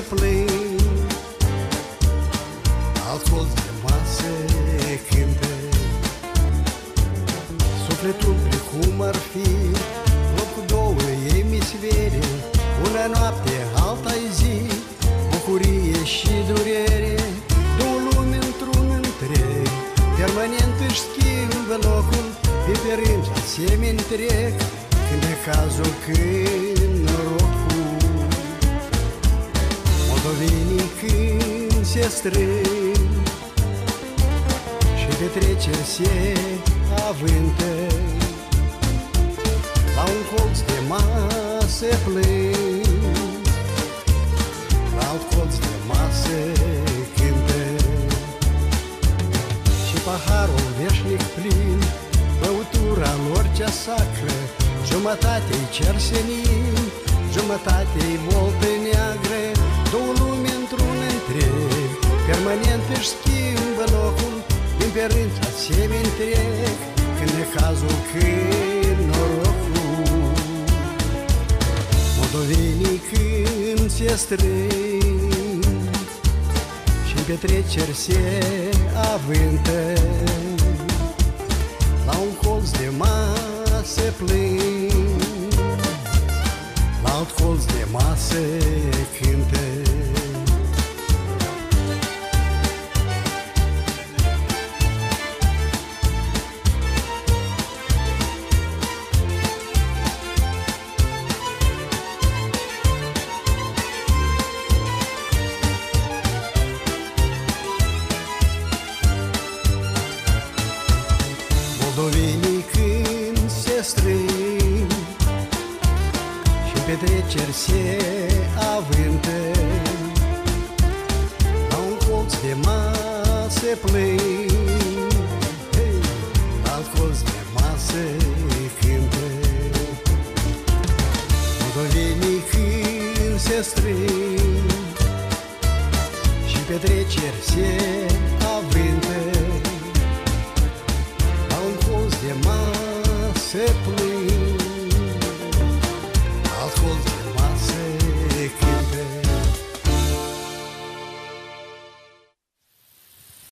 plâng, alt colț de masă cântă. Sufletul precum ar fi loc cu două emisfere, una noapte, alta-i zi, bucurie și durere, două lumi într-un întreg, permanent își schimbă locul, pe rând asemeni trec, când e cazul, când norocul. Moldovenii când se strâng și petreceri se avântă, la un colț de masă plâng, la alt colț de masă cântă. Și paharul veșnic plin, băutura lor cea sacră, jumătate-i cer senin, jumătate-i voltă neagră, două lumi într-un întreg, permanent își schimbă locul, din pe rând asemeni trec, când e cazul, când norocul. Moldovenii când se strâng și-n petreceri se avântă, la un colț de masă plâng, la alt colț de masă cântă. Moldovenii când se strâng și-n petreceri se avântă, la un colț de masă plâng, la alt colț de masă cântă. Moldovenii când se strâng și-n petreceri se